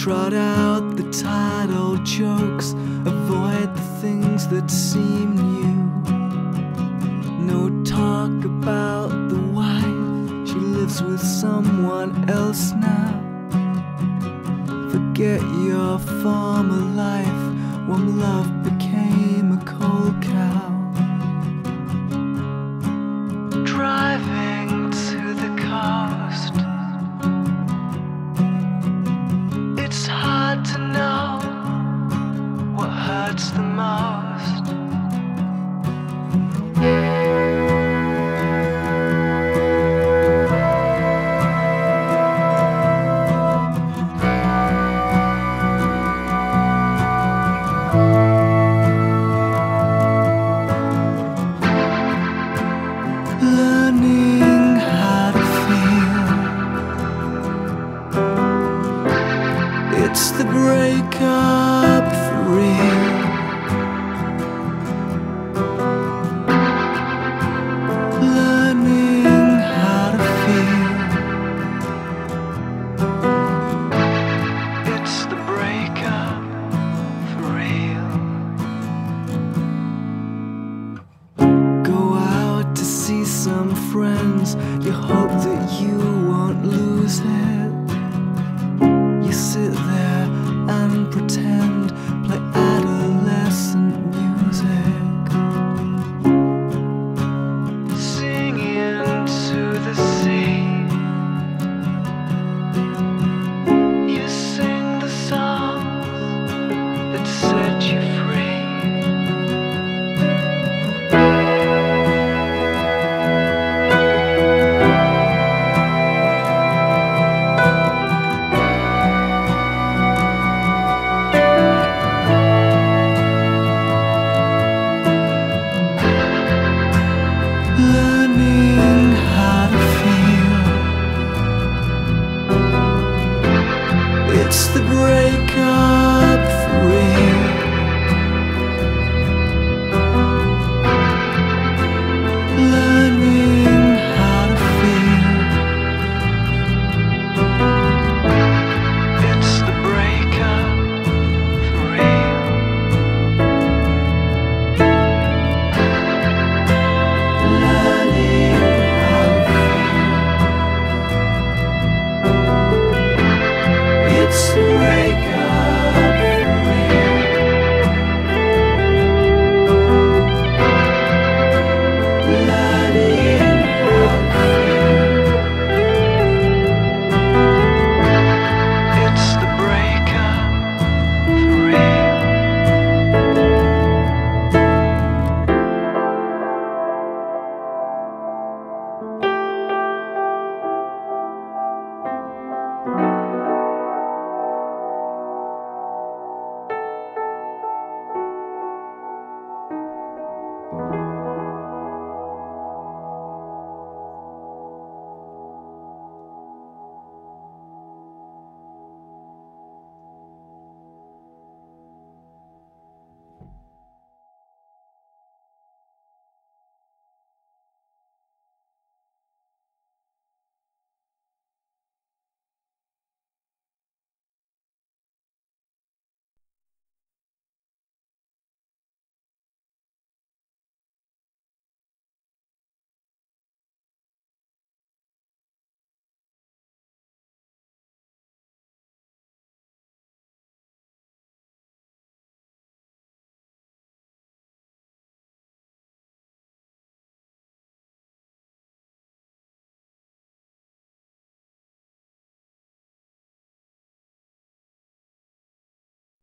Trot out the title jokes, avoid the things that seem new. No talk about the wife, she lives with someone else now. Forget your former life, when love became a cold cow. Driving to the coast, it's hard to know what hurts the most. Learning how to feel, it's the breakup for real. Learning how to feel, it's the breakup for real. Go out to see some friends, you hope